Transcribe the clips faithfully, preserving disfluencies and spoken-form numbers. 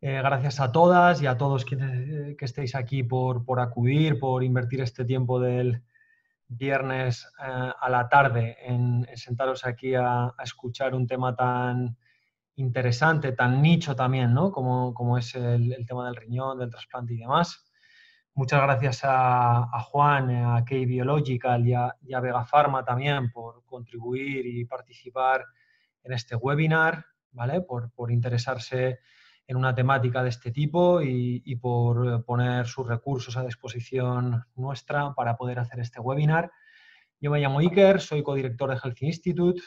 Eh, gracias a todas y a todos quienes que estéis aquí por, por acudir, por invertir este tiempo del viernes eh, a la tarde en, en sentaros aquí a, a escuchar un tema tan interesante, tan nicho también, ¿no? Como, como es el, el tema del riñón, del trasplante y demás. Muchas gracias a, a Juan, a K-Biological y a, y a Vega Pharma también por contribuir y participar en este webinar, ¿vale? Por, por interesarse en una temática de este tipo y, y por poner sus recursos a disposición nuestra para poder hacer este webinar. Yo me llamo Iker, soy codirector de Health Institute,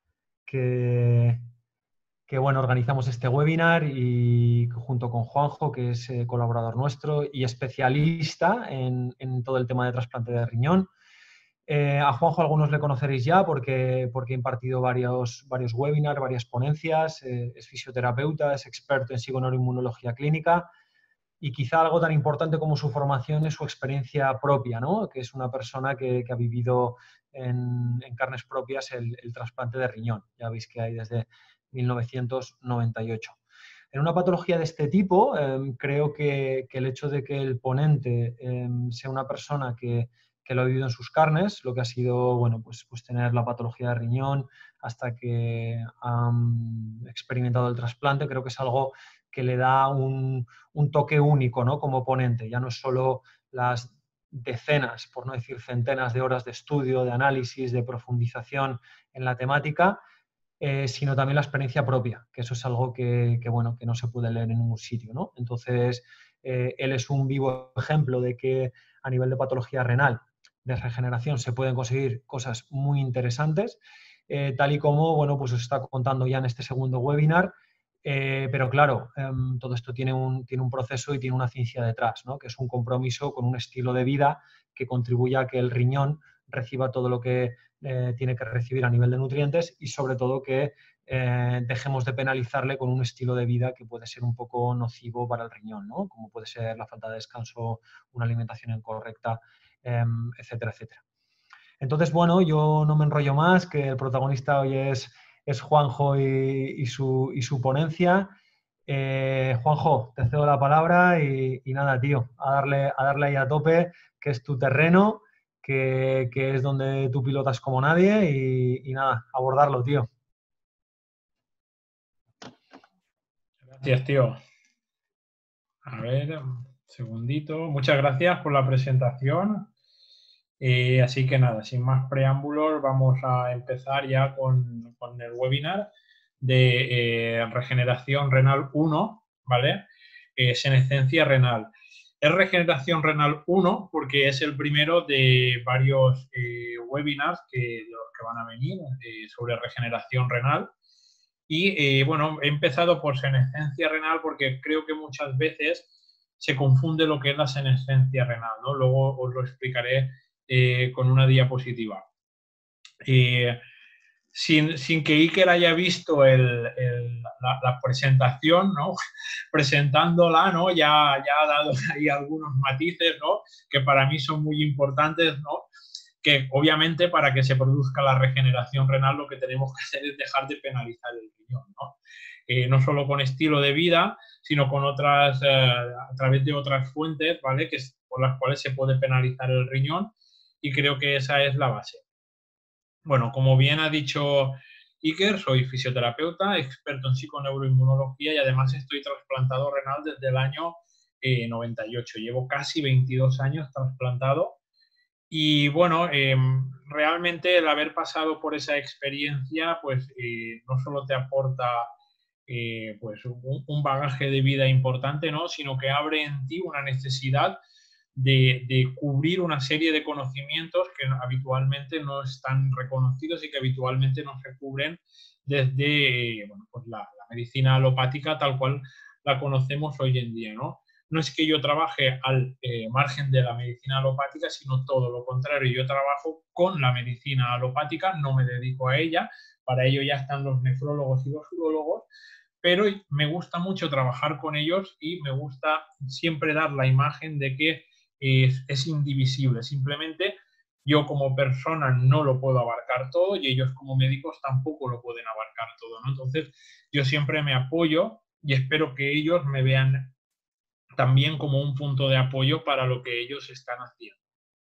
que, que bueno, organizamos este webinar y junto con Juanjo, que es eh, colaborador nuestro y especialista en, en todo el tema de trasplante de riñón. Eh, a Juanjo algunos le conoceréis ya porque, porque ha impartido varios, varios webinars, varias ponencias, eh, es fisioterapeuta, es experto en psiconeuroinmunología clínica y quizá algo tan importante como su formación es su experiencia propia, ¿no? Que es una persona que, que ha vivido en, en carnes propias el, el trasplante de riñón. Ya veis que hay desde mil novecientos noventa y ocho. En una patología de este tipo, eh, creo que, que el hecho de que el ponente eh, sea una persona que, que lo ha vivido en sus carnes, lo que ha sido, bueno, pues, pues tener la patología de riñón hasta que han experimentado el trasplante, creo que es algo que le da un, un toque único, ¿no? Como ponente. Ya no es solo las decenas, por no decir centenas de horas de estudio, de análisis, de profundización en la temática, eh, sino también la experiencia propia, que eso es algo que, que, bueno, que no se puede leer en ningún sitio, ¿no? Entonces, eh, él es un vivo ejemplo de que a nivel de patología renal, de regeneración, se pueden conseguir cosas muy interesantes, eh, tal y como, bueno, pues os está contando ya en este segundo webinar, eh, pero claro, eh, todo esto tiene un, tiene un proceso y tiene una ciencia detrás, ¿no? Que es un compromiso con un estilo de vida que contribuya a que el riñón reciba todo lo que eh, tiene que recibir a nivel de nutrientes y sobre todo que eh, dejemos de penalizarle con un estilo de vida que puede ser un poco nocivo para el riñón, ¿no? Como puede ser la falta de descanso, una alimentación incorrecta, eh, etcétera, etcétera. Entonces, bueno, yo no me enrollo más, que el protagonista hoy es, es Juanjo y, y, su, y su ponencia. Eh, Juanjo, te cedo la palabra y, y nada, tío, a darle, a darle ahí a tope, que es tu terreno, que, que es donde tú pilotas como nadie y, y nada, abordarlo, tío. Gracias, tío. A ver, un segundito. Muchas gracias por la presentación. Eh, así que nada, sin más preámbulos, vamos a empezar ya con, con el webinar de eh, regeneración renal uno, ¿vale? Eh, senescencia renal. Es regeneración renal uno porque es el primero de varios eh, webinars que, los que van a venir eh, sobre regeneración renal. Y eh, bueno, he empezado por senescencia renal porque creo que muchas veces se confunde lo que es la senescencia renal, ¿no? Luego os lo explicaré eh, con una diapositiva. Eh, sin, sin que Iker haya visto el, el, la, la presentación, ¿no? Presentándola, ¿no? Ya, ya ha dado ahí algunos matices, ¿no? Que para mí son muy importantes, ¿no? Que obviamente para que se produzca la regeneración renal lo que tenemos que hacer es dejar de penalizar el riñón, ¿no? Eh, no solo con estilo de vida, sino con otras, eh, a través de otras fuentes, ¿vale? Que es, por las cuales se puede penalizar el riñón y creo que esa es la base. Bueno, como bien ha dicho Iker, soy fisioterapeuta, experto en psiconeuroinmunología y además estoy trasplantado renal desde el año eh, noventa y ocho. Llevo casi veintidós años trasplantado. Y bueno, eh, realmente el haber pasado por esa experiencia, pues eh, no solo te aporta eh, pues un, un, bagaje de vida importante, ¿no? Sino que abre en ti una necesidad de, de cubrir una serie de conocimientos que habitualmente no están reconocidos y que habitualmente no se cubren desde bueno, pues la, la medicina alopática tal cual la conocemos hoy en día, ¿no? No es que yo trabaje al eh, margen de la medicina alopática, sino todo lo contrario. Yo trabajo con la medicina alopática, no me dedico a ella, para ello ya están los nefrólogos y los urólogos, pero me gusta mucho trabajar con ellos y me gusta siempre dar la imagen de que es, es indivisible. Simplemente yo como persona no lo puedo abarcar todo y ellos como médicos tampoco lo pueden abarcar todo, ¿no? Entonces yo siempre me apoyo y espero que ellos me vean también como un punto de apoyo para lo que ellos están haciendo.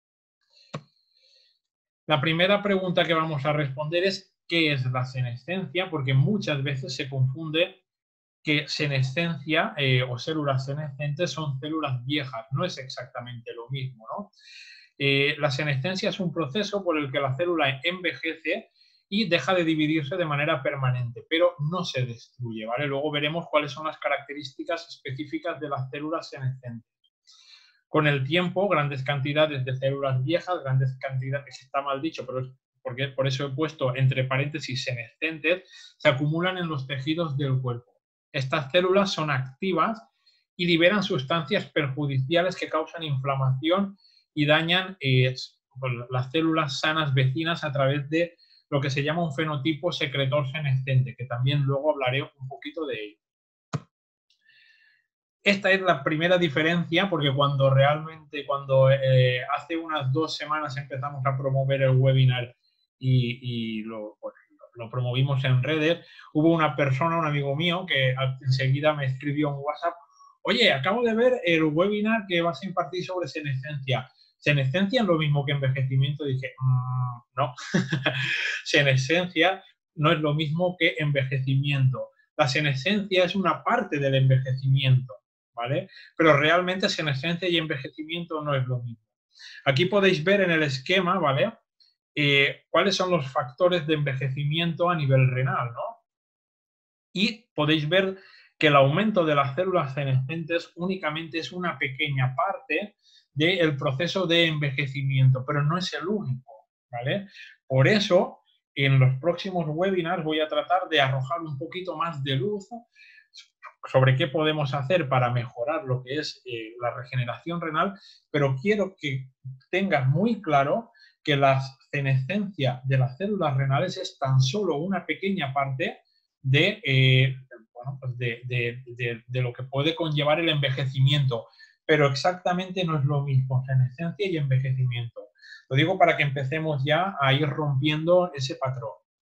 La primera pregunta que vamos a responder es ¿qué es la senescencia? Porque muchas veces se confunde que senescencia eh, o células senescentes son células viejas. No es exactamente lo mismo, ¿no? Eh, la senescencia es un proceso por el que la célula envejece y deja de dividirse de manera permanente, pero no se destruye, ¿vale? Luego veremos cuáles son las características específicas de las células senescentes. Con el tiempo, grandes cantidades de células viejas, grandes cantidades, está mal dicho, pero es porque por eso he puesto entre paréntesis senescentes, se acumulan en los tejidos del cuerpo. Estas células son activas y liberan sustancias perjudiciales que causan inflamación y dañan eh, las células sanas vecinas a través de lo que se llama un fenotipo secretor senescente, que también luego hablaré un poquito de ello. Esta es la primera diferencia, porque cuando realmente, cuando eh, hace unas dos semanas empezamos a promover el webinar y, y lo, pues, lo promovimos en redes, hubo una persona, un amigo mío, que enseguida me escribió en WhatsApp: oye, acabo de ver el webinar que vas a impartir sobre senescencia. ¿Senescencia es lo mismo que envejecimiento? Y dije, mmm, no. Senescencia no es lo mismo que envejecimiento. La senescencia es una parte del envejecimiento, ¿vale? Pero realmente senescencia y envejecimiento no es lo mismo. Aquí podéis ver en el esquema, ¿vale? Eh, cuáles son los factores de envejecimiento a nivel renal, ¿no? Y podéis ver que el aumento de las células senescentes únicamente es una pequeña parte del proceso de envejecimiento, pero no es el único, ¿vale? Por eso, en los próximos webinars voy a tratar de arrojar un poquito más de luz sobre qué podemos hacer para mejorar lo que es eh, la regeneración renal, pero quiero que tengas muy claro que la senescencia de las células renales es tan solo una pequeña parte de, eh, bueno, pues de, de, de, de lo que puede conllevar el envejecimiento, pero exactamente no es lo mismo senescencia y envejecimiento. Lo digo para que empecemos ya a ir rompiendo ese patrón.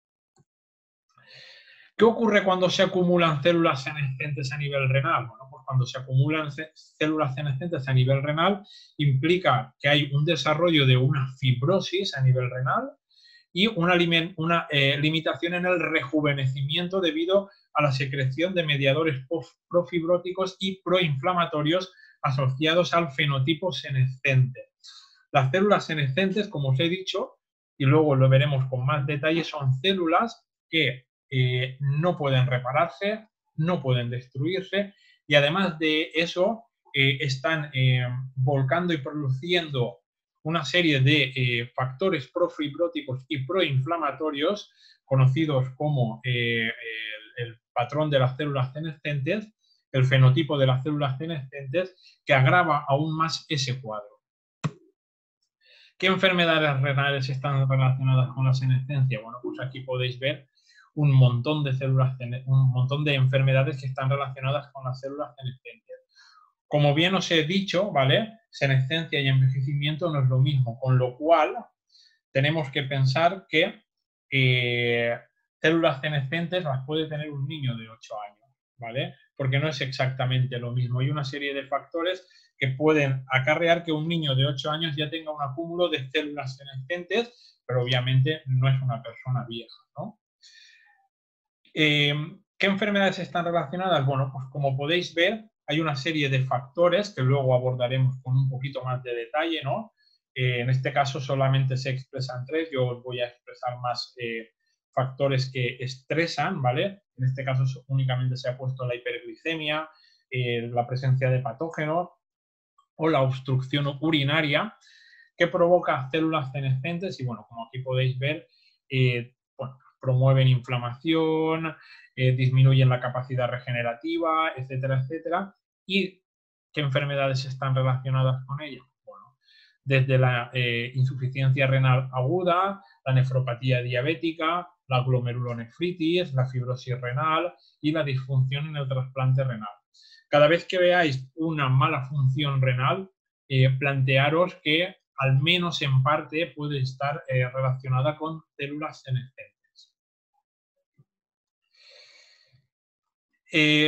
¿Qué ocurre cuando se acumulan células senescentes a nivel renal? Bueno, pues cuando se acumulan células senescentes a nivel renal implica que hay un desarrollo de una fibrosis a nivel renal y una, una eh, limitación en el rejuvenecimiento debido a la secreción de mediadores profibróticos y proinflamatorios asociados al fenotipo senescente. Las células senescentes, como os he dicho, y luego lo veremos con más detalle, son células que eh, no pueden repararse, no pueden destruirse y además de eso eh, están eh, volcando y produciendo una serie de eh, factores profibróticos y proinflamatorios conocidos como eh, el, el patrón de las células senescentes, el fenotipo de las células senescentes, que agrava aún más ese cuadro. ¿Qué enfermedades renales están relacionadas con la senescencia? Bueno, pues aquí podéis ver un montón de células, un montón de enfermedades que están relacionadas con las células senescentes. Como bien os he dicho, ¿vale? Senescencia y envejecimiento no es lo mismo, con lo cual tenemos que pensar que eh, células senescentes las puede tener un niño de ocho años, ¿vale? Porque no es exactamente lo mismo. Hay una serie de factores que pueden acarrear que un niño de ocho años ya tenga un acúmulo de células senescentes, pero obviamente no es una persona vieja, ¿no? Eh, ¿Qué enfermedades están relacionadas? Bueno, pues como podéis ver, hay una serie de factores que luego abordaremos con un poquito más de detalle, ¿no? Eh, en este caso solamente se expresan tres, yo os voy a expresar más eh, factores que estresan, ¿vale? En este caso únicamente se ha puesto la hiperglicemia, eh, la presencia de patógenos o la obstrucción urinaria que provoca células senescentes y, bueno, como aquí podéis ver, eh, bueno, promueven inflamación, eh, disminuyen la capacidad regenerativa, etcétera, etcétera. ¿Y qué enfermedades están relacionadas con ello? Bueno, desde la eh, insuficiencia renal aguda, la nefropatía diabética, la glomerulonefritis, la fibrosis renal y la disfunción en el trasplante renal. Cada vez que veáis una mala función renal, eh, plantearos que al menos en parte puede estar eh, relacionada con células senescentes. Eh,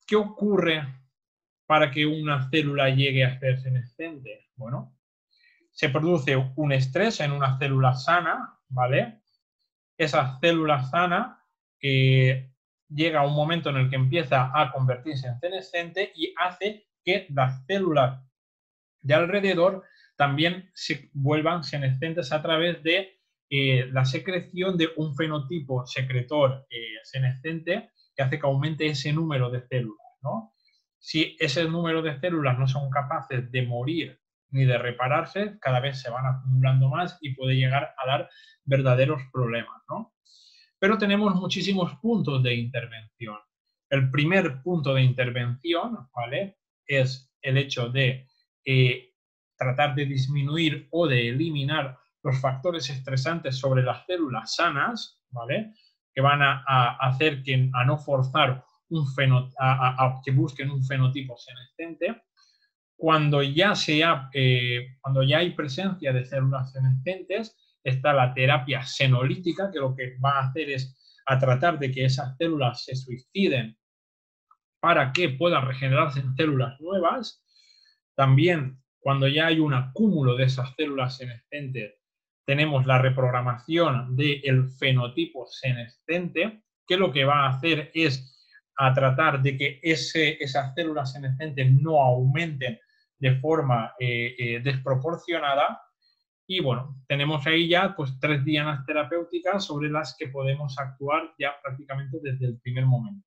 ¿qué ocurre para que una célula llegue a ser senescente? Bueno, se produce un estrés en una célula sana, ¿vale? Esa célula sana eh, llega a un momento en el que empieza a convertirse en senescente y hace que las células de alrededor también se vuelvan senescentes a través de eh, la secreción de un fenotipo secretor eh, senescente que hace que aumente ese número de células, ¿no? Si ese número de células no son capaces de morir ni de repararse, cada vez se van acumulando más y puede llegar a dar verdaderos problemas, ¿no? Pero tenemos muchísimos puntos de intervención. El primer punto de intervención, ¿vale?, es el hecho de eh, tratar de disminuir o de eliminar los factores estresantes sobre las células sanas, ¿vale?, que van a, a hacer que, a no forzar un feno, a, a, a que busquen un fenotipo senescente. Cuando ya, sea, eh, cuando ya hay presencia de células senescentes, está la terapia senolítica, que lo que va a hacer es a tratar de que esas células se suiciden para que puedan regenerarse en células nuevas. También, cuando ya hay un acúmulo de esas células senescentes, tenemos la reprogramación del fenotipo senescente, que lo que va a hacer es a tratar de que ese, esas células senescentes no aumenten de forma eh, eh, desproporcionada. Y bueno, tenemos ahí ya pues tres dianas terapéuticas sobre las que podemos actuar ya prácticamente desde el primer momento.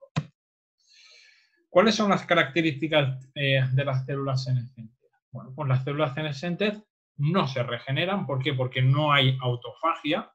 ¿Cuáles son las características eh, de las células senescentes? Bueno, pues las células senescentes no se regeneran. ¿Por qué? Porque no hay autofagia.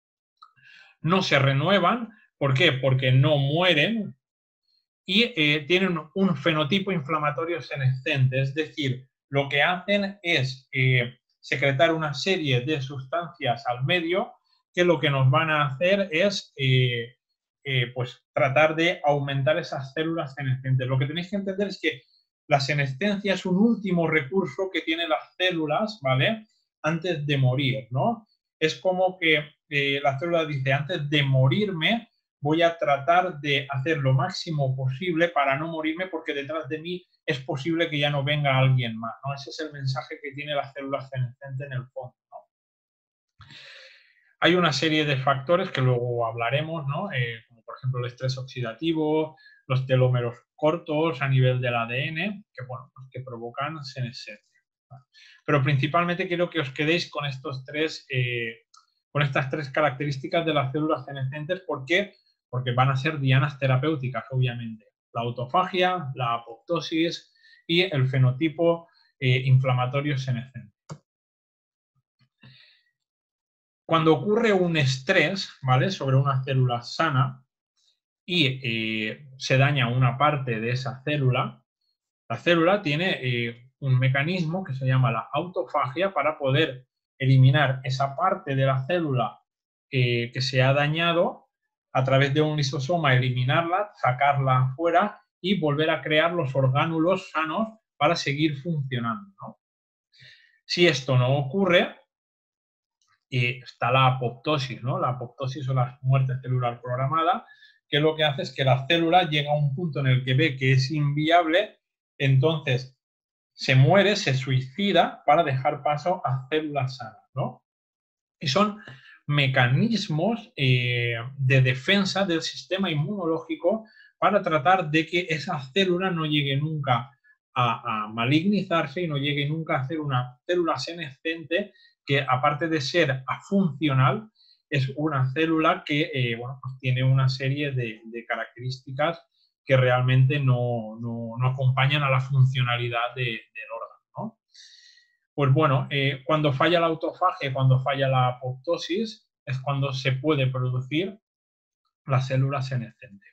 No se renuevan. ¿Por qué? Porque no mueren. Y eh, tienen un fenotipo inflamatorio senescente. Es decir, lo que hacen es eh, secretar una serie de sustancias al medio que lo que nos van a hacer es eh, eh, pues tratar de aumentar esas células senescentes. Lo que tenéis que entender es que la senescencia es un último recurso que tienen las células, ¿vale?, antes de morir, ¿no? Es como que eh, la célula dice, antes de morirme voy a tratar de hacer lo máximo posible para no morirme, porque detrás de mí es posible que ya no venga alguien más, ¿no? Ese es el mensaje que tiene la célula senescente en el fondo, ¿no? Hay una serie de factores que luego hablaremos, ¿no? Eh, como por ejemplo el estrés oxidativo, los telómeros cortos a nivel del A D N, que, bueno, pues que provocan senescencia. Pero principalmente quiero que os quedéis con, estos tres, eh, con estas tres características de las células senescentes. ¿Por qué? Porque van a ser dianas terapéuticas, obviamente. La autofagia, la apoptosis y el fenotipo eh, inflamatorio senescente. Cuando ocurre un estrés, ¿vale?, sobre una célula sana y eh, se daña una parte de esa célula, la célula tiene eh, un mecanismo que se llama la autofagia para poder eliminar esa parte de la célula eh, que se ha dañado a través de un lisosoma, eliminarla, sacarla afuera y volver a crear los orgánulos sanos para seguir funcionando, ¿no? Si esto no ocurre, y está la apoptosis, ¿no? La apoptosis o la muerte celular programada, que lo que hace es que la célula llega a un punto en el que ve que es inviable, entonces se muere, se suicida para dejar paso a células sanas, ¿no? Y son mecanismos eh, de defensa del sistema inmunológico para tratar de que esa célula no llegue nunca a, a malignizarse y no llegue nunca a ser una célula senescente que, aparte de ser afuncional, es una célula que eh, bueno, pues tiene una serie de, de características que realmente no, no, no acompañan a la funcionalidad de, del órgano, ¿no? Pues bueno, eh, cuando falla la autofagia, cuando falla la apoptosis, es cuando se puede producir la célula senescente.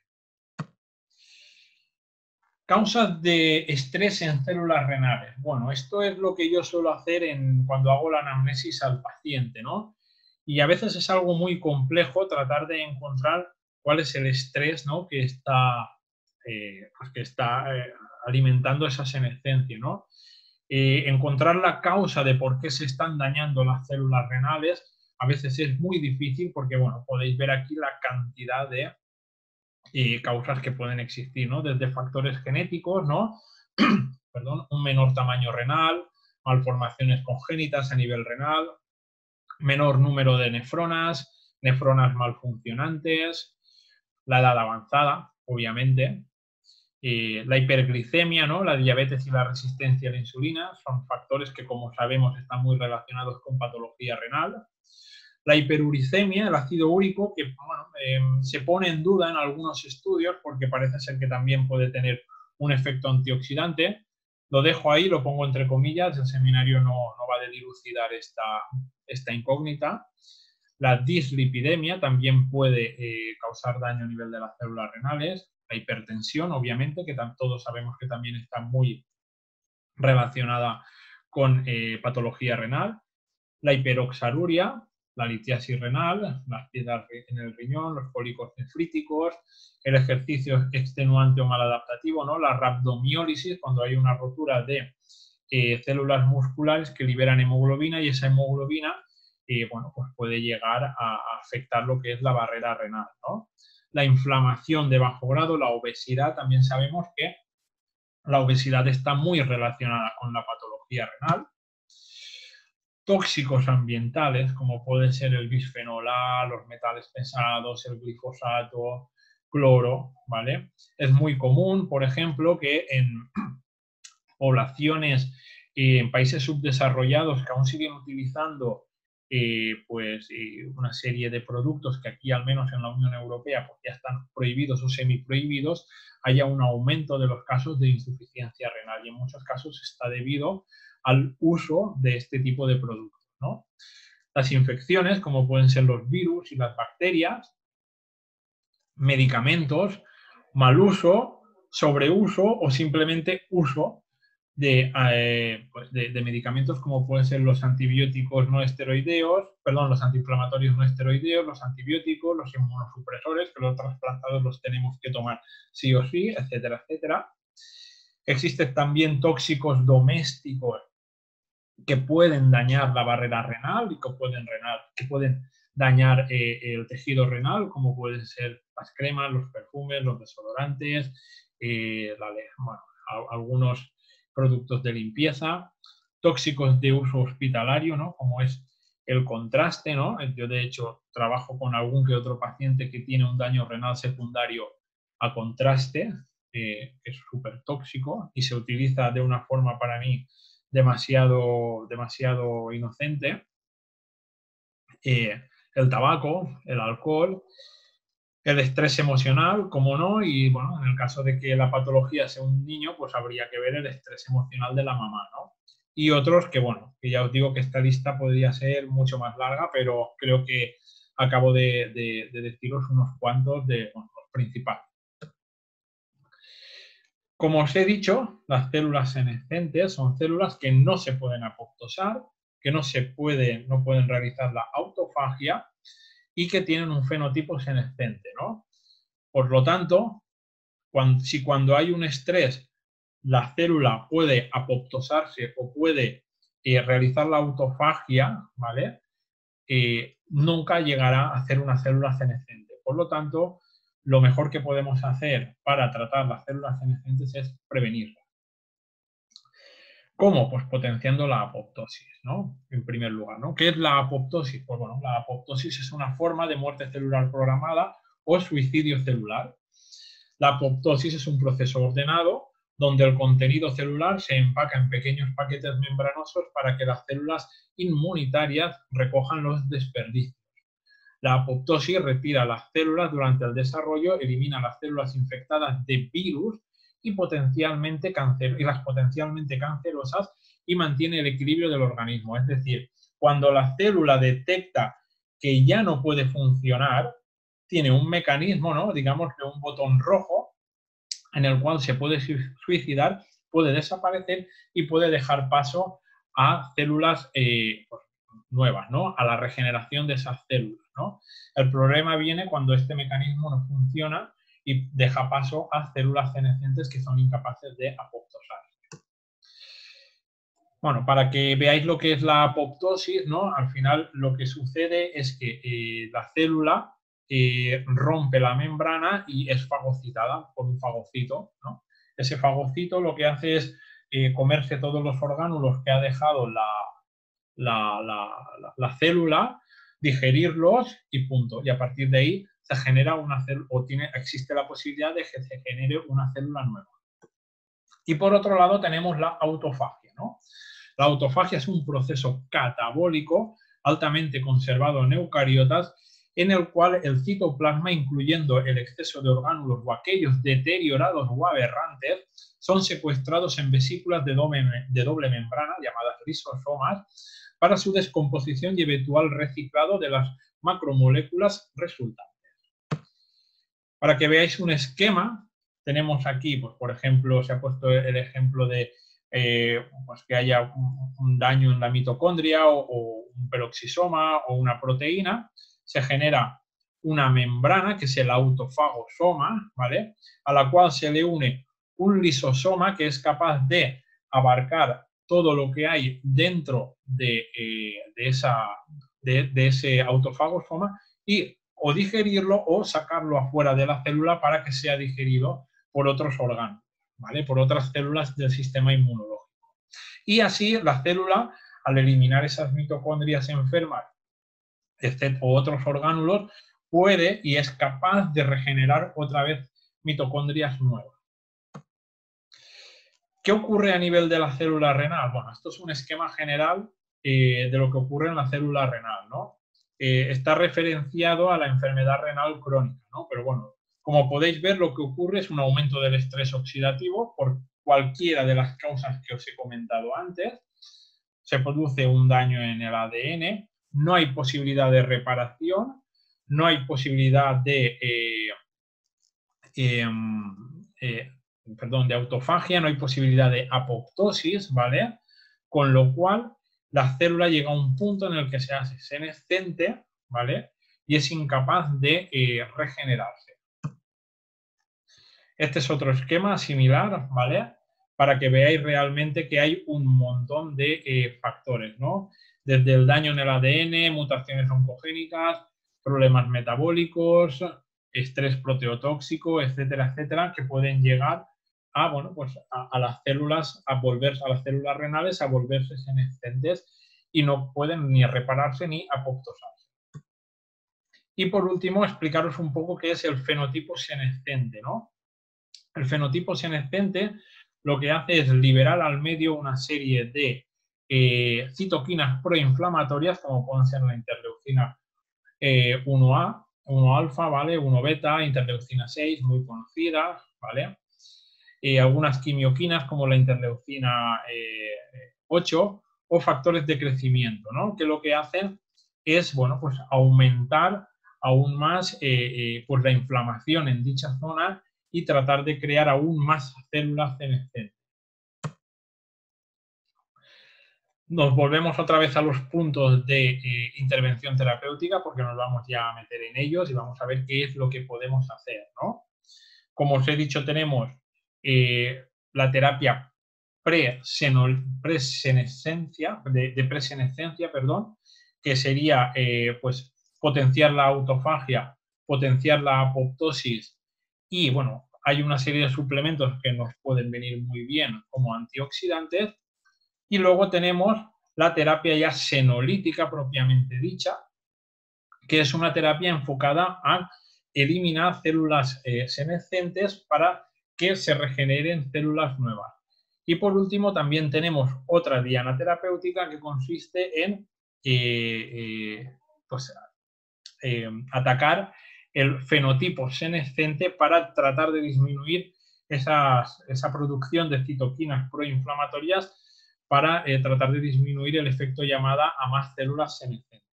Causas de estrés en células renales. Bueno, esto es lo que yo suelo hacer en, cuando hago la anamnesis al paciente, ¿no? Y a veces es algo muy complejo tratar de encontrar cuál es el estrés, ¿no?, que está, eh, pues que está eh, alimentando esa senescencia, ¿no? Eh, encontrar la causa de por qué se están dañando las células renales a veces es muy difícil porque, bueno, podéis ver aquí la cantidad de eh, causas que pueden existir, ¿no? Desde factores genéticos, ¿no? Perdón, un menor tamaño renal, malformaciones congénitas a nivel renal, menor número de nefronas, nefronas malfuncionantes, la edad avanzada, obviamente, eh, la hiperglicemia, ¿no? La diabetes y la resistencia a la insulina son factores que, como sabemos, están muy relacionados con patología renal. La hiperuricemia, el ácido úrico, que bueno, eh, se pone en duda en algunos estudios porque parece ser que también puede tener un efecto antioxidante. Lo dejo ahí, lo pongo entre comillas, el seminario no, no va a dilucidar esta, esta incógnita. La dislipidemia también puede eh, causar daño a nivel de las células renales. La hipertensión, obviamente, que todos sabemos que también está muy relacionada con eh, patología renal. La hiperoxaluria, la litiasis renal, las piedras en el riñón, los cólicos nefríticos, el ejercicio extenuante o maladaptativo, ¿no? La rhabdomiólisis, cuando hay una rotura de eh, células musculares que liberan hemoglobina y esa hemoglobina eh, bueno, pues puede llegar a, a afectar lo que es la barrera renal, ¿no? La inflamación de bajo grado, la obesidad, también sabemos que la obesidad está muy relacionada con la patología renal. Tóxicos ambientales, como puede ser el bisfenol A, los metales pesados, el glifosato, cloro, ¿vale? Es muy común, por ejemplo, que en poblaciones, eh, en países subdesarrollados que aún siguen utilizando eh, pues, eh, una serie de productos que aquí, al menos en la Unión Europea, pues ya están prohibidos o semiprohibidos, haya un aumento de los casos de insuficiencia renal y en muchos casos está debido al uso de este tipo de productos, ¿no? Las infecciones, como pueden ser los virus y las bacterias, medicamentos, mal uso, sobreuso o simplemente uso de, eh, pues de, de medicamentos como pueden ser los antibióticos no esteroideos, perdón, los antiinflamatorios no esteroideos, los antibióticos, los inmunosupresores, que los trasplantados los tenemos que tomar sí o sí, etcétera, etcétera. Existen también tóxicos domésticos que pueden dañar la barrera renal y que pueden, renal, que pueden dañar eh, el tejido renal, como pueden ser las cremas, los perfumes, los desodorantes, eh, la, bueno, algunos productos de limpieza, tóxicos de uso hospitalario, ¿no? Como es el contraste, ¿no? Yo, de hecho, trabajo con algún que otro paciente que tiene un daño renal secundario a contraste, eh, que es súper tóxico y se utiliza de una forma para mí demasiado, demasiado inocente. Eh, el tabaco, el alcohol, el estrés emocional, como no, y bueno, en el caso de que la patología sea un niño, pues habría que ver el estrés emocional de la mamá, ¿no? Y otros que, bueno, que ya os digo que esta lista podría ser mucho más larga, pero creo que acabo de, de, de deciros unos cuantos de bueno, los principales. Como os he dicho, las células senescentes son células que no se pueden apoptosar, que no, se puede, no pueden realizar la autofagia y que tienen un fenotipo senescente, ¿no? Por lo tanto, cuando, si cuando hay un estrés la célula puede apoptosarse o puede eh, realizar la autofagia, ¿vale? Eh, nunca llegará a ser una célula senescente. Por lo tanto, lo mejor que podemos hacer para tratar las células senescentes es prevenirlas. ¿Cómo? Pues potenciando la apoptosis, ¿no? En primer lugar, ¿no? ¿Qué es la apoptosis? Pues bueno, la apoptosis es una forma de muerte celular programada o suicidio celular. La apoptosis es un proceso ordenado donde el contenido celular se empaca en pequeños paquetes membranosos para que las células inmunitarias recojan los desperdicios. La apoptosis retira las células durante el desarrollo, elimina las células infectadas de virus y, potencialmente cancer y las potencialmente cancerosas y mantiene el equilibrio del organismo. Es decir, cuando la célula detecta que ya no puede funcionar, tiene un mecanismo, ¿no? Digamos que un botón rojo en el cual se puede suicidar, puede desaparecer y puede dejar paso a células eh, pues, nuevas, ¿no? A la regeneración de esas células, ¿no? El problema viene cuando este mecanismo no funciona y deja paso a células senescentes que son incapaces de apoptosar. Bueno, para que veáis lo que es la apoptosis, ¿no? Al final lo que sucede es que eh, la célula eh, rompe la membrana y es fagocitada por un fagocito, ¿no? Ese fagocito lo que hace es eh, comerse todos los orgánulos que ha dejado la, la, la, la, la célula, digerirlos y punto. Y a partir de ahí se genera una célula, o tiene, existe la posibilidad de que se genere una célula nueva. Y por otro lado tenemos la autofagia, ¿no? La autofagia es un proceso catabólico altamente conservado en eucariotas, en el cual el citoplasma, incluyendo el exceso de orgánulos o aquellos deteriorados o aberrantes, son secuestrados en vesículas de doble, de doble membrana, llamadas lisosomas, para su descomposición y eventual reciclado de las macromoléculas resultantes. Para que veáis un esquema, tenemos aquí, pues, por ejemplo, se ha puesto el ejemplo de eh, pues que haya un, un daño en la mitocondria o, o un peroxisoma o una proteína. Se genera una membrana, que es el autofagosoma, ¿vale? A la cual se le une un lisosoma que es capaz de abarcar todo lo que hay dentro de, eh, de, esa, de, de ese autofagosoma y o digerirlo o sacarlo afuera de la célula para que sea digerido por otros órganos, ¿vale? Por otras células del sistema inmunológico. Y así la célula, al eliminar esas mitocondrias enfermas o otros orgánulos, puede y es capaz de regenerar otra vez mitocondrias nuevas. ¿Qué ocurre a nivel de la célula renal? Bueno, esto es un esquema general eh, de lo que ocurre en la célula renal, ¿no? Eh, está referenciado a la enfermedad renal crónica, ¿no? Pero bueno, como podéis ver, lo que ocurre es un aumento del estrés oxidativo por cualquiera de las causas que os he comentado antes. Se produce un daño en el A D N, no hay posibilidad de reparación, no hay posibilidad de, eh, eh, eh, perdón, de autofagia, no hay posibilidad de apoptosis, ¿vale? Con lo cual, la célula llega a un punto en el que se hace senescente, ¿vale? Y es incapaz de eh, regenerarse. Este es otro esquema similar, ¿vale? Para que veáis realmente que hay un montón de eh, factores, ¿no? Desde el daño en el A D N, mutaciones oncogénicas, problemas metabólicos, estrés proteotóxico, etcétera, etcétera, que pueden llegar a, bueno, pues a, a las células, a volverse, a las células renales, a volverse senescentes y no pueden ni repararse ni apoptosarse. Y por último, explicaros un poco qué es el fenotipo senescente, ¿no? El fenotipo senescente lo que hace es liberar al medio una serie de eh, citoquinas proinflamatorias, como pueden ser la interleucina eh, uno A, uno alfa, ¿vale? uno beta, interleucina seis, muy conocida, ¿vale? Eh, algunas quimioquinas como la interleucina eh, ocho o factores de crecimiento, ¿no? Que lo que hacen es, bueno, pues aumentar aún más eh, eh, pues la inflamación en dicha zona y tratar de crear aún más células senescentes. Nos volvemos otra vez a los puntos de eh, intervención terapéutica porque nos vamos ya a meter en ellos y vamos a ver qué es lo que podemos hacer, ¿no? Como os he dicho, tenemos eh, la terapia presenescencia, de, de presenescencia, perdón, que sería eh, pues, potenciar la autofagia, potenciar la apoptosis y, bueno, hay una serie de suplementos que nos pueden venir muy bien como antioxidantes. Y luego tenemos la terapia ya senolítica propiamente dicha, que es una terapia enfocada a eliminar células eh, senescentes para que se regeneren células nuevas. Y por último también tenemos otra diana terapéutica que consiste en eh, eh, pues, eh, atacar el fenotipo senescente para tratar de disminuir esas, esa producción de citoquinas proinflamatorias para eh, tratar de disminuir el efecto llamada a más células senescentes.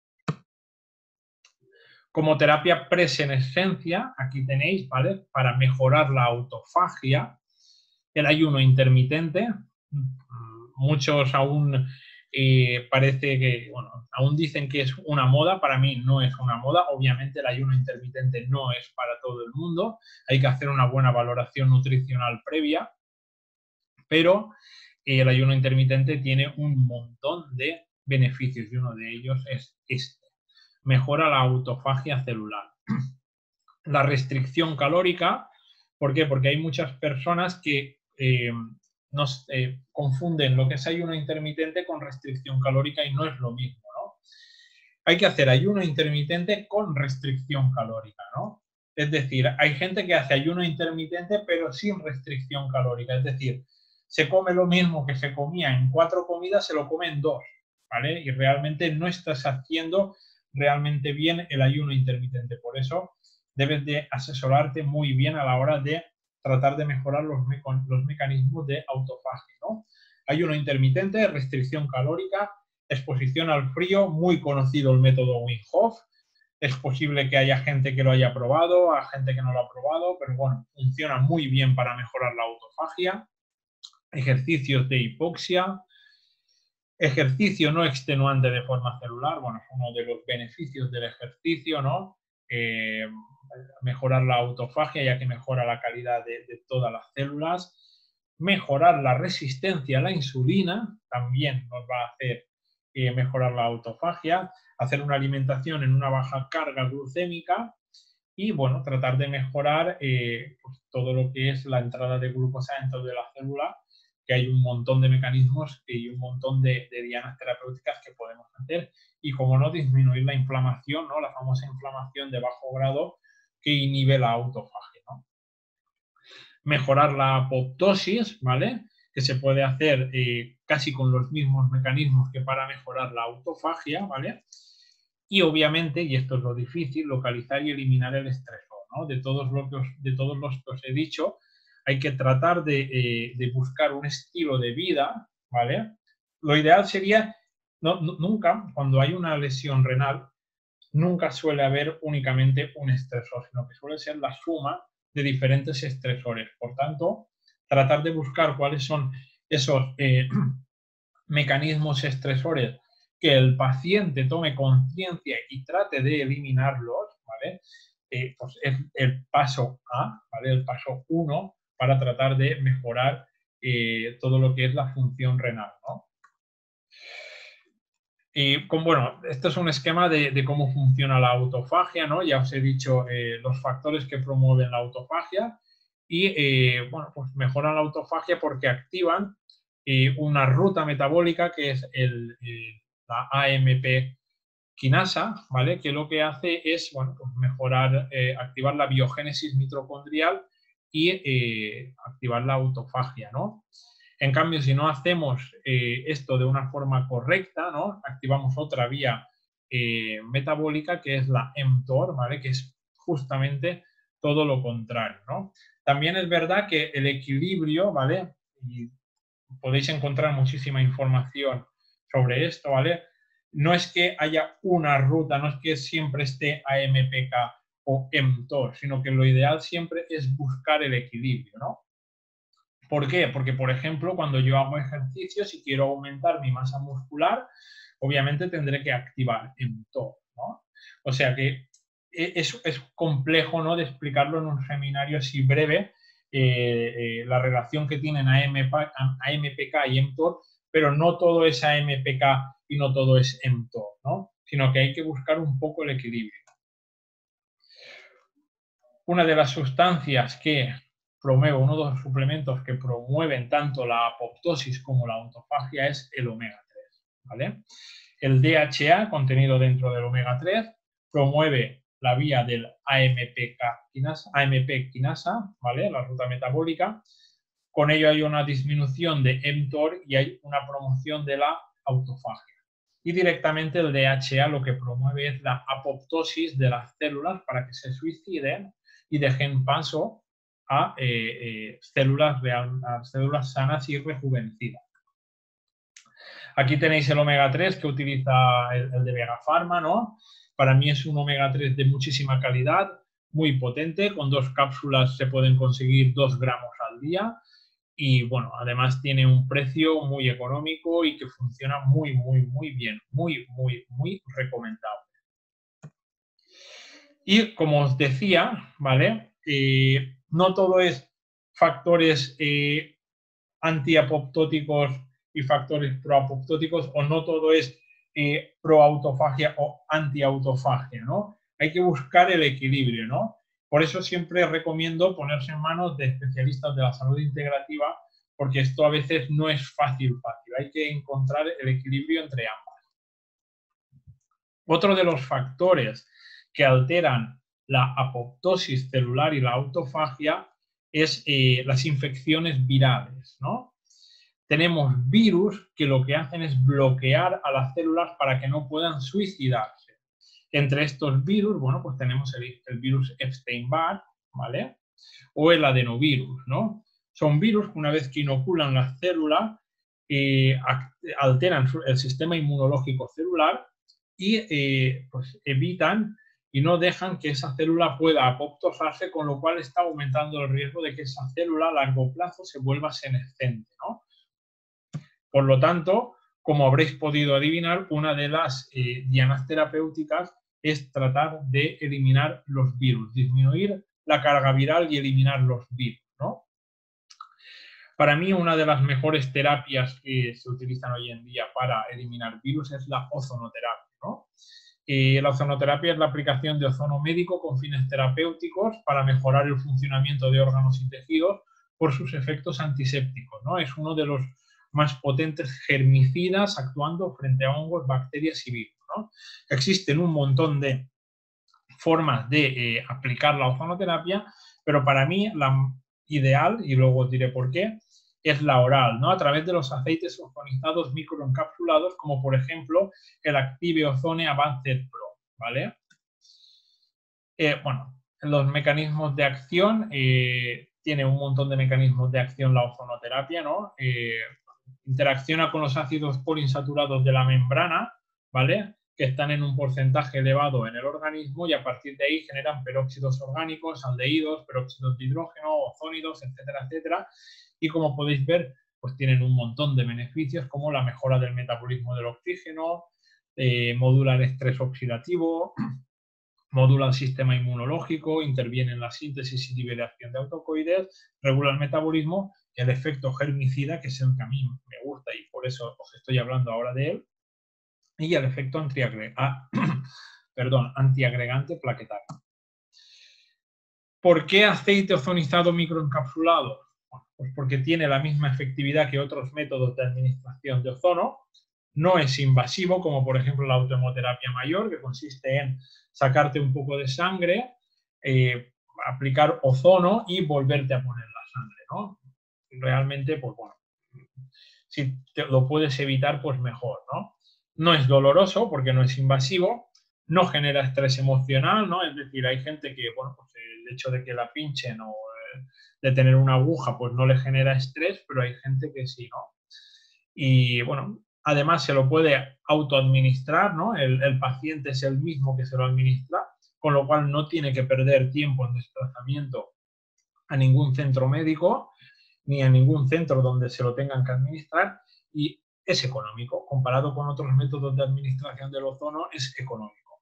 Como terapia presenescencia, aquí tenéis, ¿vale? Para mejorar la autofagia, el ayuno intermitente. Muchos aún eh, parece que, bueno, aún dicen que es una moda. Para mí no es una moda. Obviamente el ayuno intermitente no es para todo el mundo. Hay que hacer una buena valoración nutricional previa, pero el ayuno intermitente tiene un montón de beneficios y uno de ellos es este. Mejora la autofagia celular. la restricción calórica. ¿Por qué? Porque hay muchas personas que eh, nos eh, confunden lo que es ayuno intermitente con restricción calórica y no es lo mismo, ¿no? Hay que hacer ayuno intermitente con restricción calórica, ¿no? Es decir, hay gente que hace ayuno intermitente pero sin restricción calórica, es decir, se come lo mismo que se comía en cuatro comidas, se lo come en dos, ¿vale? Y realmente no estás haciendo realmente bien el ayuno intermitente. Por eso debes de asesorarte muy bien a la hora de tratar de mejorar los, me los mecanismos de autofagia, ¿no? Ayuno intermitente, restricción calórica, exposición al frío, muy conocido el método Wim Hof. Es posible que haya gente que lo haya probado, a gente que no lo ha probado, pero bueno, funciona muy bien para mejorar la autofagia. Ejercicios de hipoxia, ejercicio no extenuante de forma celular, bueno, es uno de los beneficios del ejercicio, ¿no? Eh, mejorar la autofagia, ya que mejora la calidad de, de todas las células. Mejorar la resistencia a la insulina, también nos va a hacer eh, mejorar la autofagia. Hacer una alimentación en una baja carga glucémica y, bueno, tratar de mejorar eh, pues, todo lo que es la entrada de glucosa dentro de la célula, que hay un montón de mecanismos y un montón de, de dianas terapéuticas que podemos hacer. Y, como no, disminuir la inflamación, ¿no? La famosa inflamación de bajo grado que inhibe la autofagia, ¿no? Mejorar la apoptosis, ¿vale? Que se puede hacer eh, casi con los mismos mecanismos que para mejorar la autofagia, ¿vale? Y obviamente, y esto es lo difícil, localizar y eliminar el estresor, ¿no? De todos los que os, de todos los que os he dicho, hay que tratar de, eh, de buscar un estilo de vida, ¿vale? Lo ideal sería, no, no, nunca, cuando hay una lesión renal, nunca suele haber únicamente un estresor, sino que suele ser la suma de diferentes estresores. Por tanto, tratar de buscar cuáles son esos eh, mecanismos estresores que el paciente tome conciencia y trate de eliminarlos, ¿vale? Eh, pues es el paso A, ¿vale? El paso uno para tratar de mejorar eh, todo lo que es la función renal, ¿no? Y con, bueno, esto es un esquema de, de cómo funciona la autofagia, ¿no? Ya os he dicho eh, los factores que promueven la autofagia y, eh, bueno, pues mejoran la autofagia porque activan eh, una ruta metabólica que es el, el, la A M P quinasa, ¿vale? Que lo que hace es, bueno, pues mejorar, eh, activar la biogénesis mitocondrial y eh, activar la autofagia, ¿no? En cambio, si no hacemos eh, esto de una forma correcta, ¿no? Activamos otra vía eh, metabólica que es la mTOR, ¿vale? Que es justamente todo lo contrario, ¿no? También es verdad que el equilibrio, ¿vale? Y podéis encontrar muchísima información sobre esto, ¿vale? No es que haya una ruta, no es que siempre esté A M P K o mTOR, sino que lo ideal siempre es buscar el equilibrio, ¿no? ¿Por qué? Porque, por ejemplo, cuando yo hago ejercicio, si quiero aumentar mi masa muscular, obviamente tendré que activar mTOR, ¿no? O sea que es, es complejo, ¿no?, de explicarlo en un seminario así breve, eh, eh, la relación que tienen A M P K y mTOR, pero no todo es A M P K y no todo es mTOR, ¿no? Sino que hay que buscar un poco el equilibrio. Una de las sustancias que promueve, uno de los suplementos que promueven tanto la apoptosis como la autofagia es el omega tres, ¿vale? El D H A, contenido dentro del omega tres, promueve la vía del A M P K quinasa, A M P quinasa, ¿vale? La ruta metabólica. Con ello hay una disminución de mTOR y hay una promoción de la autofagia. Y directamente el D H A lo que promueve es la apoptosis de las células para que se suiciden y dejen paso a eh, eh, células, real, a células sanas y rejuvenecidas. Aquí tenéis el omega tres que utiliza el, el de Vega Pharma, ¿no? Para mí es un omega tres de muchísima calidad, muy potente, con dos cápsulas se pueden conseguir dos gramos al día y, bueno, además tiene un precio muy económico y que funciona muy, muy, muy bien, muy, muy, muy recomendable. Y como os decía, ¿vale? Eh, no todo es factores eh, antiapoptóticos y factores proapoptóticos, o no todo es eh, proautofagia o antiautofagia, ¿no? Hay que buscar el equilibrio, ¿no? Por eso siempre recomiendo ponerse en manos de especialistas de la salud integrativa, porque esto a veces no es fácil, fácil. Hay que encontrar el equilibrio entre ambas. Otro de los factores que alteran la apoptosis celular y la autofagia es eh, las infecciones virales, ¿no? Tenemos virus que lo que hacen es bloquear a las células para que no puedan suicidarse. Entre estos virus, bueno, pues tenemos el, el virus Epstein-Barr, ¿vale? O el adenovirus, ¿no? Son virus que una vez que inoculan las células, eh, alteran el sistema inmunológico celular y eh, pues evitan y no dejan que esa célula pueda apoptosarse, con lo cual está aumentando el riesgo de que esa célula a largo plazo se vuelva senescente, ¿no? Por lo tanto, como habréis podido adivinar, una de las eh, dianas terapéuticas es tratar de eliminar los virus, disminuir la carga viral y eliminar los virus, ¿no? Para mí, una de las mejores terapias que se utilizan hoy en día para eliminar virus es la ozonoterapia, ¿no? Eh, la ozonoterapia es la aplicación de ozono médico con fines terapéuticos para mejorar el funcionamiento de órganos y tejidos por sus efectos antisépticos, ¿no? Es uno de los más potentes germicidas actuando frente a hongos, bacterias y virus, ¿no? Existen un montón de formas de eh, aplicar la ozonoterapia, pero para mí la ideal, y luego os diré por qué, es la oral, ¿no? A través de los aceites ozonizados microencapsulados, como por ejemplo el Active Ozone Advanced Pro, ¿vale? Eh, bueno, los mecanismos de acción, eh, tiene un montón de mecanismos de acción la ozonoterapia, ¿no? Eh, interacciona con los ácidos poliinsaturados de la membrana, ¿vale? Que están en un porcentaje elevado en el organismo y a partir de ahí generan peróxidos orgánicos, aldehídos, peróxidos de hidrógeno, ozónidos, etcétera, etcétera. Y como podéis ver, pues tienen un montón de beneficios como la mejora del metabolismo del oxígeno, eh, modula el estrés oxidativo, modula el sistema inmunológico, interviene en la síntesis y liberación de autocoides, regula el metabolismo y el efecto germicida, que es el que a mí me gusta y por eso os estoy hablando ahora de él, y el efecto antiagre ah, perdón, antiagregante plaquetario. ¿Por qué aceite ozonizado microencapsulado? Bueno, pues porque tiene la misma efectividad que otros métodos de administración de ozono. No es invasivo, como por ejemplo la autohemoterapia mayor, que consiste en sacarte un poco de sangre, eh, aplicar ozono y volverte a poner la sangre, ¿no? Realmente, pues bueno, si te lo puedes evitar, pues mejor, ¿no? No es doloroso porque no es invasivo, no genera estrés emocional, ¿no? Es decir, hay gente que, bueno, pues el hecho de que la pinchen o eh, de tener una aguja, pues no le genera estrés, pero hay gente que sí, ¿no? Y bueno, además se lo puede autoadministrar, ¿no? El, el paciente es el mismo que se lo administra, con lo cual no tiene que perder tiempo en desplazamiento a ningún centro médico ni a ningún centro donde se lo tengan que administrar y es económico. Comparado con otros métodos de administración del ozono, es económico.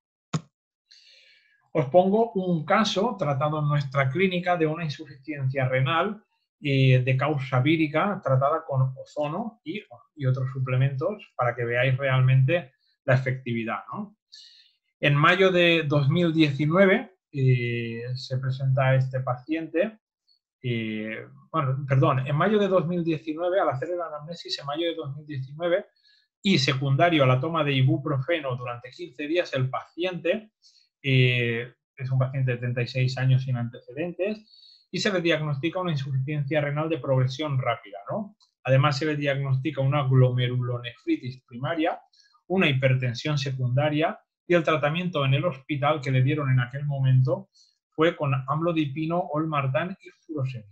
Os pongo un caso tratado en nuestra clínica de una insuficiencia renal eh, de causa vírica tratada con ozono y, y otros suplementos para que veáis realmente la efectividad, ¿no? En mayo de dos mil diecinueve eh, se presenta este paciente. Eh, bueno, perdón, en mayo de dos mil diecinueve, al hacer el anamnesis en mayo de dos mil diecinueve y secundario a la toma de ibuprofeno durante quince días, el paciente eh, es un paciente de treinta y seis años sin antecedentes y se le diagnostica una insuficiencia renal de progresión rápida, ¿no? Además se le diagnostica una glomerulonefritis primaria, una hipertensión secundaria y el tratamiento en el hospital que le dieron en aquel momento fue con amlodipino, olmartán y furosemida.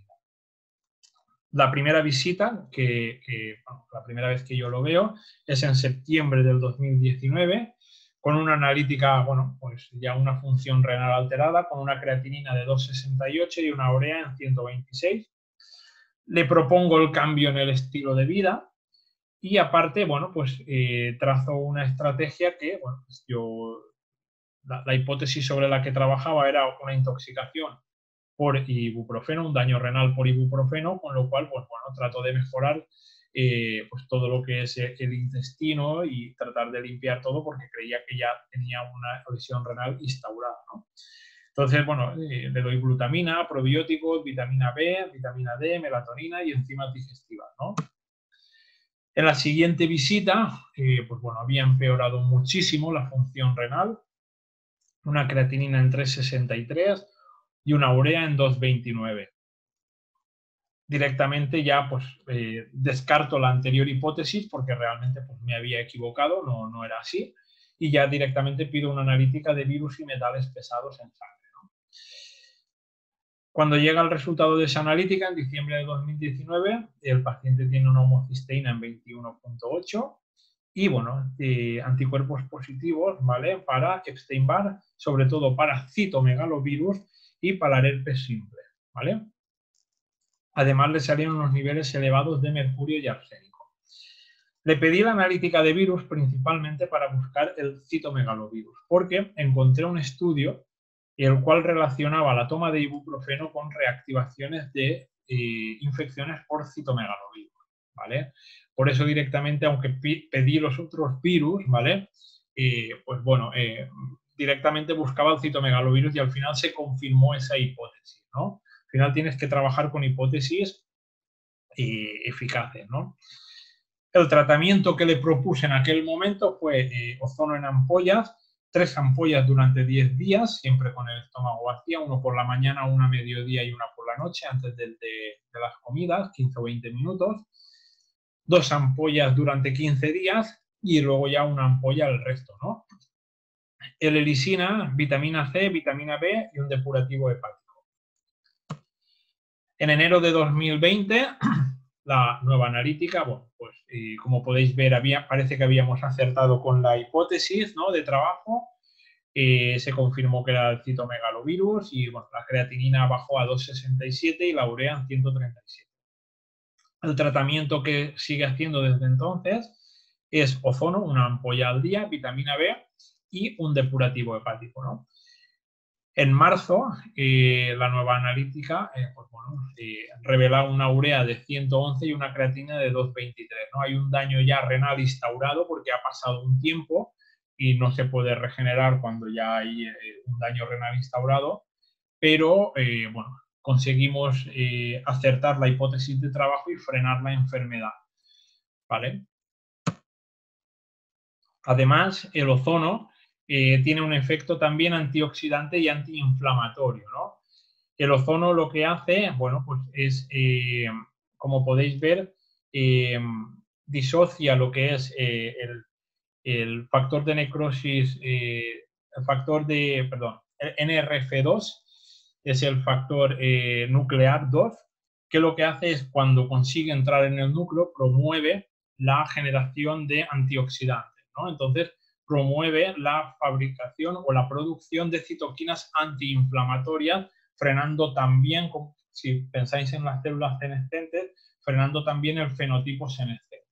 La primera visita, que, que bueno, la primera vez que yo lo veo, es en septiembre del dos mil diecinueve, con una analítica, bueno, pues ya una función renal alterada, con una creatinina de dos coma sesenta y ocho y una urea en ciento veintiséis. Le propongo el cambio en el estilo de vida y aparte, bueno, pues eh, trazo una estrategia que, bueno, pues yo... La, la hipótesis sobre la que trabajaba era una intoxicación por ibuprofeno, un daño renal por ibuprofeno, con lo cual, pues bueno, trato de mejorar eh, pues todo lo que es el intestino y tratar de limpiar todo porque creía que ya tenía una lesión renal instaurada, ¿no? Entonces, bueno, eh, le doy glutamina, probióticos, vitamina B, vitamina D, melatonina y enzimas digestivas, ¿no? En la siguiente visita, eh, pues bueno, había empeorado muchísimo la función renal, una creatinina en tres sesenta y tres y una urea en dos veintinueve. Directamente ya pues eh, descarto la anterior hipótesis porque realmente pues, me había equivocado, no, no era así, y ya directamente pido una analítica de virus y metales pesados en sangre, ¿no? Cuando llega el resultado de esa analítica, en diciembre de dos mil diecinueve, el paciente tiene una homocisteína en veintiuno punto ocho y, bueno, eh, anticuerpos positivos, ¿vale? Para Epstein-Barr, sobre todo para citomegalovirus y para el herpes simple, ¿vale? Además, le salieron unos niveles elevados de mercurio y arsénico. Le pedí la analítica de virus principalmente para buscar el citomegalovirus, porque encontré un estudio el cual relacionaba la toma de ibuprofeno con reactivaciones de eh, infecciones por citomegalovirus, ¿vale? Por eso directamente, aunque pedí los otros virus, ¿vale? Eh, pues bueno, eh, directamente buscaba el citomegalovirus y al final se confirmó esa hipótesis, ¿no? Al final tienes que trabajar con hipótesis eh, eficaces, ¿no? El tratamiento que le propuse en aquel momento fue eh, ozono en ampollas, tres ampollas durante diez días, siempre con el estómago vacío, uno por la mañana, una a mediodía y una por la noche, antes de, de, de las comidas, quince o veinte minutos. Dos ampollas durante quince días y luego ya una ampolla el resto, ¿no? L-lisina, vitamina C, vitamina B y un depurativo hepático. En enero de dos mil veinte, la nueva analítica, bueno, pues eh, como podéis ver, había, parece que habíamos acertado con la hipótesis, ¿no?, de trabajo. Eh, se confirmó que era el citomegalovirus y, bueno, la creatinina bajó a dos sesenta y siete y la urea en ciento treinta y siete. El tratamiento que sigue haciendo desde entonces es ozono, una ampolla al día, vitamina B y un depurativo hepático, ¿no? En marzo, eh, la nueva analítica eh, pues bueno, eh, revela una urea de ciento once y una creatina de doscientos veintitrés, ¿no? Hay un daño ya renal instaurado porque ha pasado un tiempo y no se puede regenerar cuando ya hay eh, un daño renal instaurado, pero eh, bueno, conseguimos eh, acertar la hipótesis de trabajo y frenar la enfermedad, ¿vale? Además, el ozono eh, tiene un efecto también antioxidante y antiinflamatorio, ¿no? El ozono lo que hace, bueno, pues es, eh, como podéis ver, eh, disocia lo que es eh, el, el factor de necrosis, eh, el factor de, perdón, el N R F dos, es el factor eh, nuclear dos, que lo que hace es cuando consigue entrar en el núcleo, promueve la generación de antioxidantes, ¿no? Entonces, promueve la fabricación o la producción de citoquinas antiinflamatorias, frenando también, si pensáis en las células senescentes, frenando también el fenotipo senescente.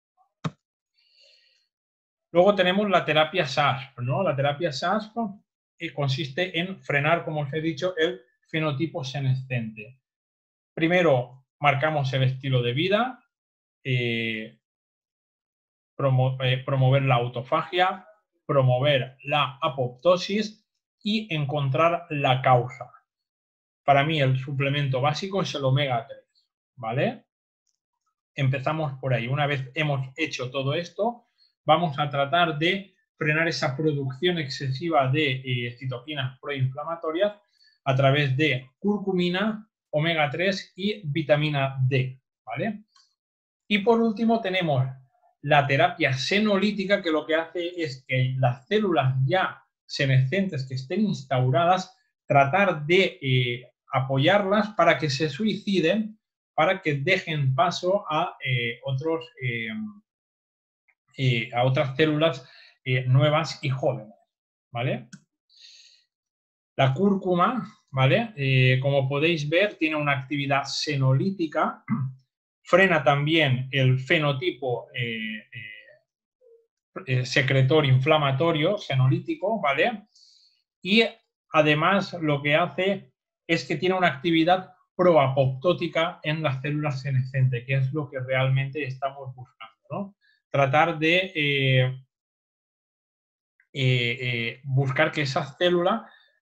Luego tenemos la terapia S A S P, ¿no? La terapia S A S P eh, consiste en frenar, como os he dicho, el fenotipo senescente. Primero, marcamos el estilo de vida, eh, promo eh, promover la autofagia, promover la apoptosis y encontrar la causa. Para mí el suplemento básico es el omega tres, ¿vale? Empezamos por ahí. Una vez hemos hecho todo esto, vamos a tratar de frenar esa producción excesiva de eh, citoquinas proinflamatorias a través de curcumina, omega tres y vitamina D, ¿vale? Y por último tenemos la terapia senolítica, que lo que hace es que las células ya senescentes que estén instauradas, tratar de eh, apoyarlas para que se suiciden, para que dejen paso a, eh, otros, eh, eh, a otras células eh, nuevas y jóvenes, ¿vale? La cúrcuma, ¿vale? Eh, como podéis ver, tiene una actividad senolítica, frena también el fenotipo eh, eh, eh, secretor inflamatorio senolítico, ¿vale? Y además lo que hace es que tiene una actividad proapoptótica en las células senescentes, que es lo que realmente estamos buscando, ¿no? Tratar de eh, eh, eh, buscar que esas células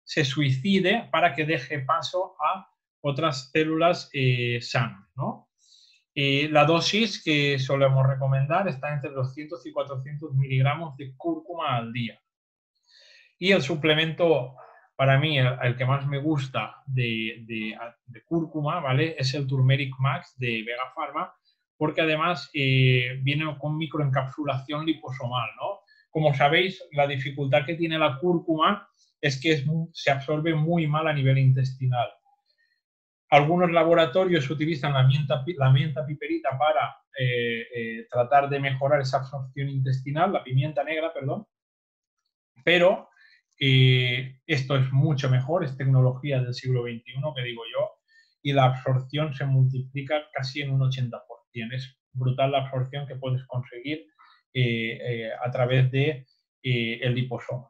se suicide para que deje paso a otras células eh, sanas, ¿no? Eh, la dosis que solemos recomendar está entre doscientos y cuatrocientos miligramos de cúrcuma al día. Y el suplemento, para mí, el, el que más me gusta de, de, de cúrcuma, ¿vale? Es el Turmeric Max de Vega Pharma, porque además eh, viene con microencapsulación liposomal, ¿no? Como sabéis, la dificultad que tiene la cúrcuma es que es, se absorbe muy mal a nivel intestinal. Algunos laboratorios utilizan la mienta, la mienta piperita para eh, eh, tratar de mejorar esa absorción intestinal, la pimienta negra, perdón, pero eh, esto es mucho mejor, es tecnología del siglo veintiuno, que digo yo, y la absorción se multiplica casi en un ochenta por ciento. Es brutal la absorción que puedes conseguir eh, eh, a través de eh, el liposoma.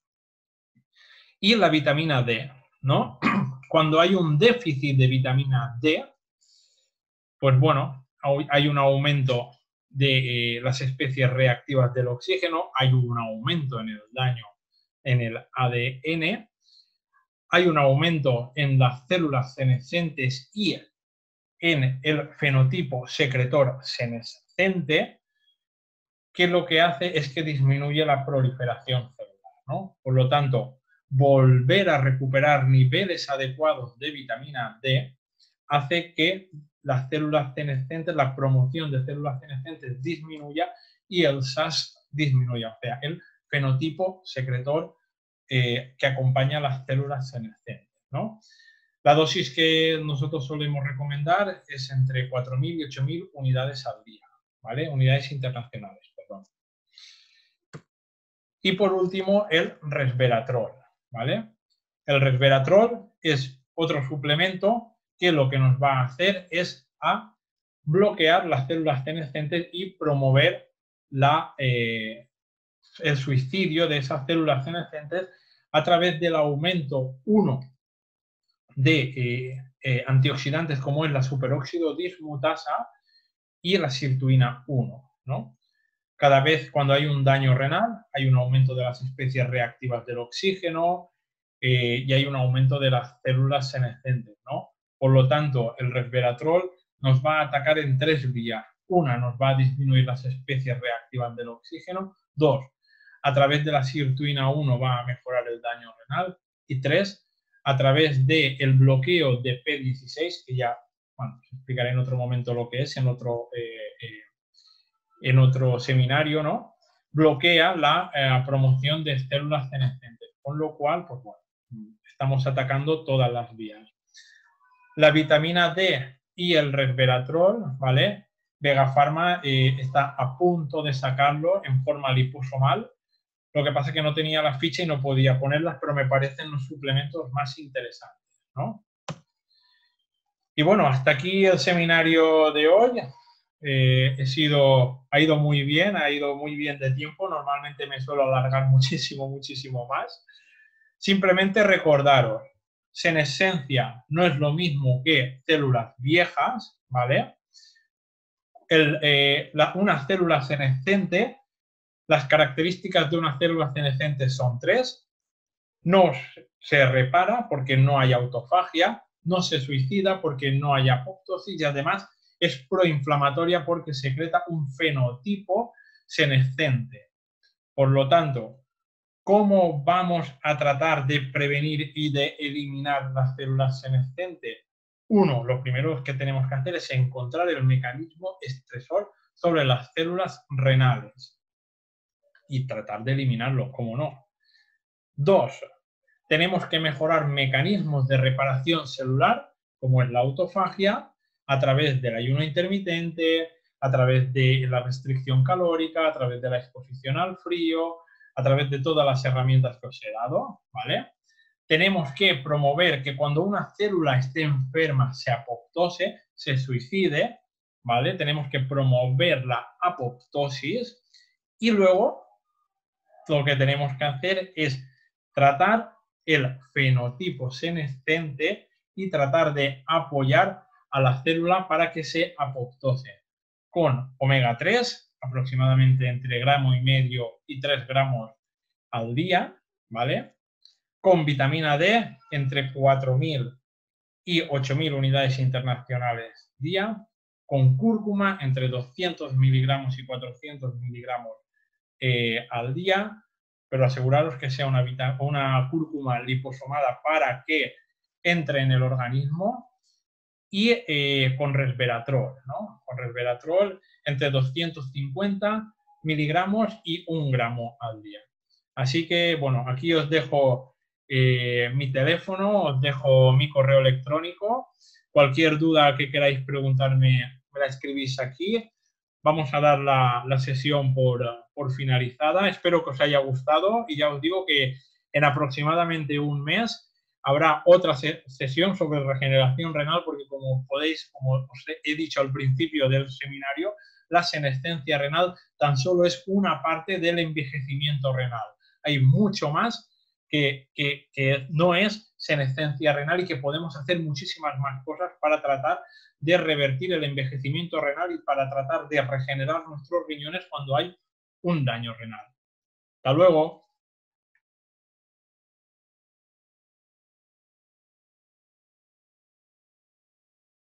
Y la vitamina D, ¿no? Cuando hay un déficit de vitamina D, pues bueno, hay un aumento de eh, las especies reactivas del oxígeno, hay un aumento en el daño en el A D N, hay un aumento en las células senescentes y en el fenotipo secretor senescente, que lo que hace es que disminuye la proliferación celular, ¿no? Por lo tanto, volver a recuperar niveles adecuados de vitamina D hace que las células senescentes, la promoción de células senescentes disminuya y el S A S disminuya, o sea, el fenotipo secretor eh, que acompaña a las células senescentes, ¿no? La dosis que nosotros solemos recomendar es entre cuatro mil y ocho mil unidades al día, ¿vale? Unidades internacionales, perdón. Y por último, el resveratrol, ¿vale? El resveratrol es otro suplemento que lo que nos va a hacer es a bloquear las células senescentes y promover la, eh, el suicidio de esas células senescentes a través del aumento, uno, de eh, eh, antioxidantes como es la superóxido dismutasa y la sirtuina uno, ¿no? Cada vez cuando hay un daño renal, hay un aumento de las especies reactivas del oxígeno eh, y hay un aumento de las células senescentes, ¿no? Por lo tanto, el resveratrol nos va a atacar en tres vías. Una, nos va a disminuir las especies reactivas del oxígeno. Dos, a través de la sirtuina uno va a mejorar el daño renal. Y tres, a través del bloqueo de P dieciséis, que ya, bueno, os explicaré en otro momento lo que es, en otro... Eh, eh, en otro seminario, ¿no? Bloquea la eh, promoción de células senescentes, con lo cual, pues bueno, estamos atacando todas las vías. La vitamina D y el resveratrol, ¿vale? Vega Pharma eh, está a punto de sacarlo en forma liposomal. Lo que pasa es que no tenía la ficha y no podía ponerlas, pero me parecen los suplementos más interesantes, ¿no? Y bueno, hasta aquí el seminario de hoy. Eh, he sido, ha ido muy bien, ha ido muy bien de tiempo. Normalmente me suelo alargar muchísimo, muchísimo más. Simplemente recordaros, senescencia no es lo mismo que células viejas, ¿vale? El, eh, la, una célula senescente, las características de una célula senescente son tres. No se repara porque no hay autofagia, no se suicida porque no hay apoptosis y además es proinflamatoria porque secreta un fenotipo senescente. Por lo tanto, ¿cómo vamos a tratar de prevenir y de eliminar las células senescentes? Uno, lo primero que tenemos que hacer es encontrar el mecanismo estresor sobre las células renales y tratar de eliminarlo, ¿cómo no? Dos, tenemos que mejorar mecanismos de reparación celular, como es la autofagia, a través del ayuno intermitente, a través de la restricción calórica, a través de la exposición al frío, a través de todas las herramientas que os he dado, ¿vale? Tenemos que promover que cuando una célula esté enferma se apoptose, se suicide, ¿vale? Tenemos que promover la apoptosis y luego lo que tenemos que hacer es tratar el fenotipo senescente y tratar de apoyar a la célula para que se apoptose con omega tres, aproximadamente entre gramo y medio y tres gramos al día, ¿vale? con vitamina D entre cuatro mil y ocho mil unidades internacionales día, con cúrcuma entre doscientos miligramos y cuatrocientos miligramos eh, al día, pero aseguraros que sea una, una cúrcuma liposomada para que entre en el organismo, y eh, con resveratrol, ¿no? Con resveratrol entre doscientos cincuenta miligramos y un gramo al día. Así que, bueno, aquí os dejo eh, mi teléfono, os dejo mi correo electrónico. Cualquier duda que queráis preguntarme, me la escribís aquí. Vamos a dar la, la sesión por, por finalizada. Espero que os haya gustado y ya os digo que en aproximadamente un mes habrá otra sesión sobre regeneración renal, porque como podéis, como os he dicho al principio del seminario, la senescencia renal tan solo es una parte del envejecimiento renal. Hay mucho más que, que, que no es senescencia renal y que podemos hacer muchísimas más cosas para tratar de revertir el envejecimiento renal y para tratar de regenerar nuestros riñones cuando hay un daño renal. Hasta luego.